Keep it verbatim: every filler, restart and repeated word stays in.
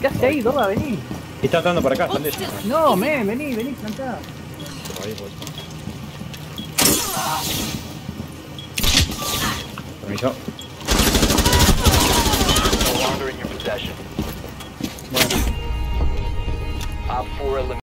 ¿Qué hace ahí, Doba? Vení. Y está andando por acá, están de ellos. No, men, vení, vení, plantá. Por ahí, por ahí. Permiso. No longer in your possession. Bueno. Op four eliminated.